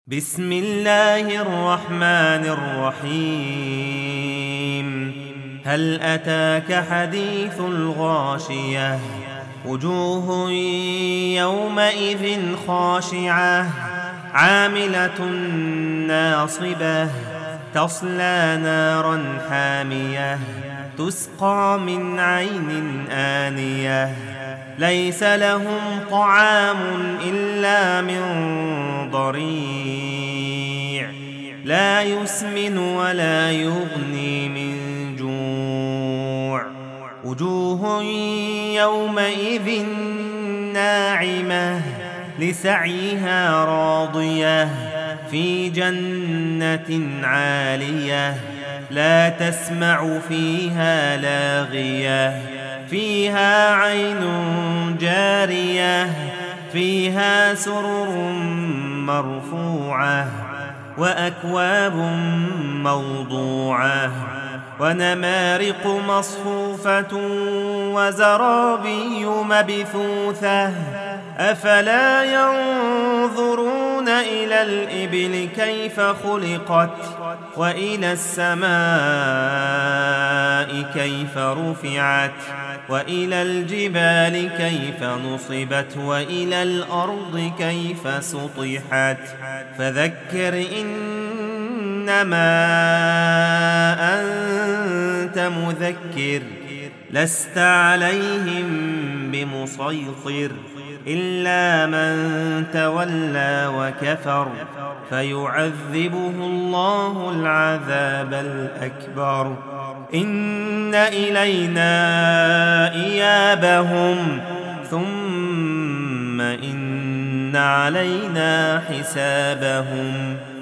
بسم الله الرحمن الرحيم. هل أتاك حديث الغاشية؟ وجوه يومئذ خاشعة عاملة ناصبة تصلى نارا حامية تسقى من عين آنية ليس لهم طعام إلا من ضريع لا يسمن ولا يغني من جوع. وجوه يومئذ ناعمة لسعيها راضية في جنة عالية لا تسمع فيها لاغية فيها عين جارية فيها سرر مرفوعة وأكواب موضوعة ونمارق مصفوفة وزرابي مبثوثة أفلا ينظرون إلى الإبل كيف خلقت وإلى السماء كيف رفعت وإلى الجبال كيف نصبت وإلى الأرض كيف سطحت فذكر إنما أنت مذكر لست عليهم بمسيطر إلا من تولى وكفر فيعذبه الله العذاب الأكبر. إن إلينا إيابهم ثم إن علينا حسابهم.